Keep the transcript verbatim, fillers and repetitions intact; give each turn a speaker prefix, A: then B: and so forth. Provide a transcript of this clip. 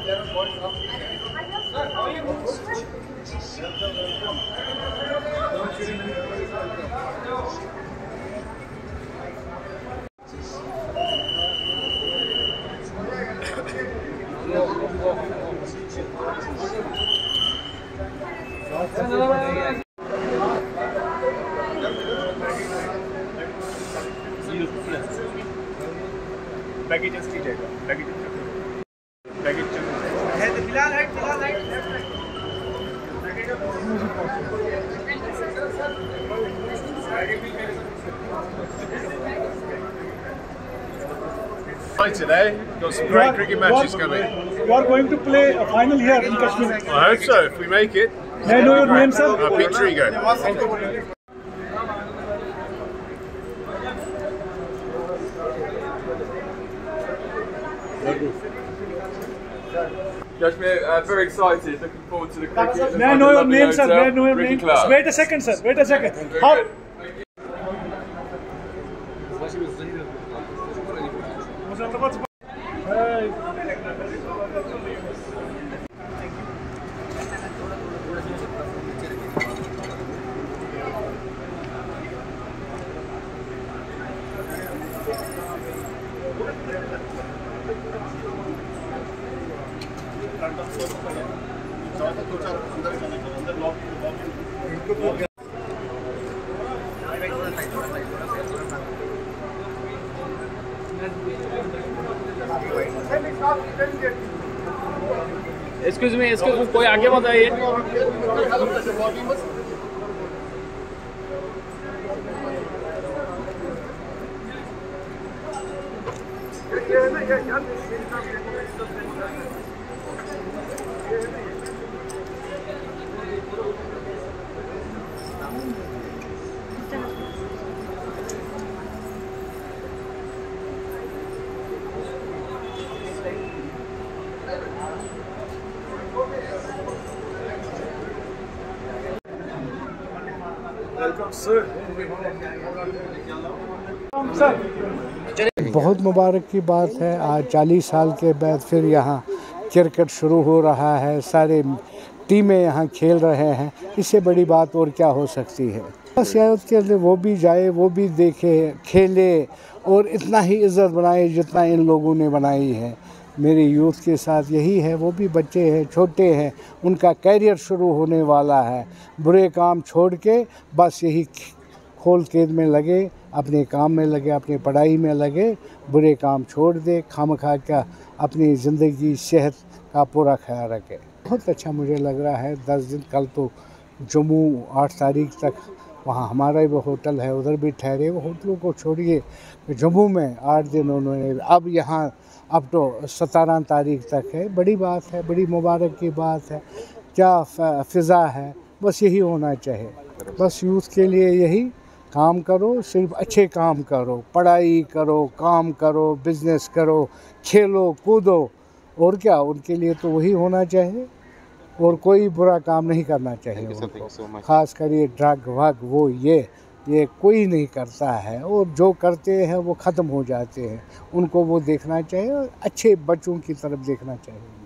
A: Baggage की जाएगा baggage baggage है तो फिलहाल है फिलहाल है
B: today. Got some great cricket matches coming.
C: You are going to play a final here in Kashmir.
B: I hope so. If we make it.
C: May I know your name, sir?
B: Uh, Pete Trigo.
D: Josh, we're uh, very excited. Looking forward to the cricket.
C: May I know your name, sir? May I know your name? Wait a second, sir. Wait a second. How?
E: Excuse me excuse me कोई आगे मत आइए।
F: बहुत मुबारक की बात है। आज चालीस साल के बाद फिर यहाँ क्रिकेट शुरू हो रहा है, सारे टीमें यहाँ खेल रहे हैं। इससे बड़ी बात और क्या हो सकती है। बस याद के लिए वो भी जाए, वो भी देखे, खेले और इतना ही इज़्ज़त बनाए जितना इन लोगों ने बनाई है। मेरे यूथ के साथ यही है, वो भी बच्चे हैं, छोटे हैं, उनका कैरियर शुरू होने वाला है। बुरे काम छोड़ के बस यही खोल खेत में लगे, अपने काम में लगे, अपनी पढ़ाई में लगे, बुरे काम छोड़ दे, खामखा का अपनी ज़िंदगी सेहत का पूरा ख्याल रखे। बहुत अच्छा मुझे लग रहा है। दस दिन कल तो जम्मू आठ तारीख तक वहाँ हमारा भी होटल है, उधर भी ठहरे। वो होटलों को छोड़िए, जम्मू में आठ दिन उन्होंने, अब यहाँ अब तो सतारह तारीख तक है। बड़ी बात है, बड़ी मुबारक की बात है। क्या फ़िज़ा है, बस यही होना चाहिए। बस यूथ के लिए यही काम करो, सिर्फ अच्छे काम करो, पढ़ाई करो, काम करो, बिजनेस करो, खेलो कूदो, और क्या उनके लिए तो वही होना चाहिए। और कोई बुरा काम नहीं करना चाहिए। ख़ास कर ये ड्रग वग वो ये ये कोई नहीं करता है, और जो करते हैं वो ख़त्म हो जाते हैं। उनको वो देखना चाहिए, अच्छे बच्चों की तरफ देखना चाहिए।